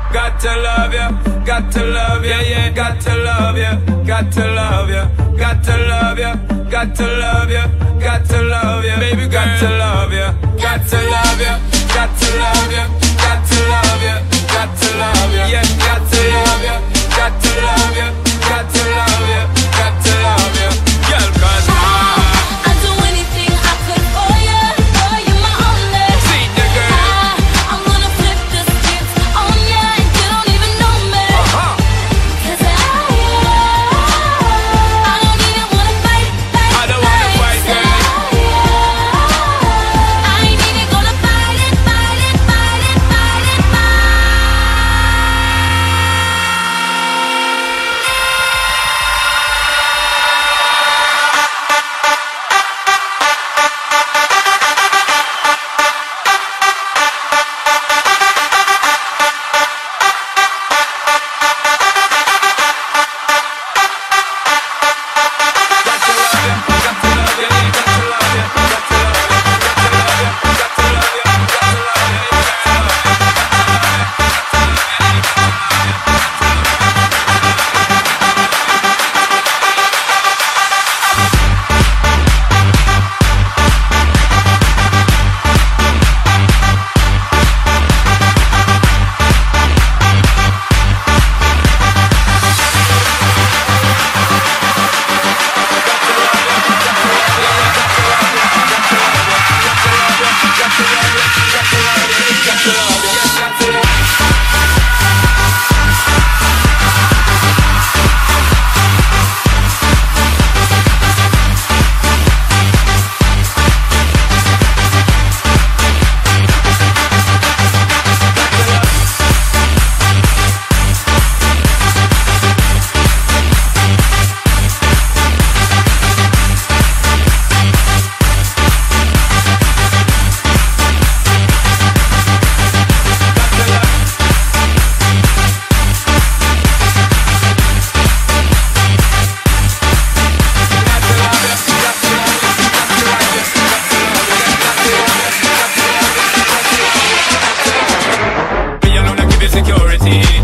got to love you, got to love you, yeah, got to love you, got to love you, got to love you, got to love you, got to love you, baby, got to love you, got to love you, got to love you, got to love you, got to love you, yeah, got to love you, got to love you, got to love you, got to love you, girl, 'cause I'd do anything I could for you, my only. see the girl. I'm gonna flip the script on ya, and you don't even know me. 'Cause I don't even wanna fight. I don't wanna fight, girl. I ain't even gonna fight it. Me alone, I give you security.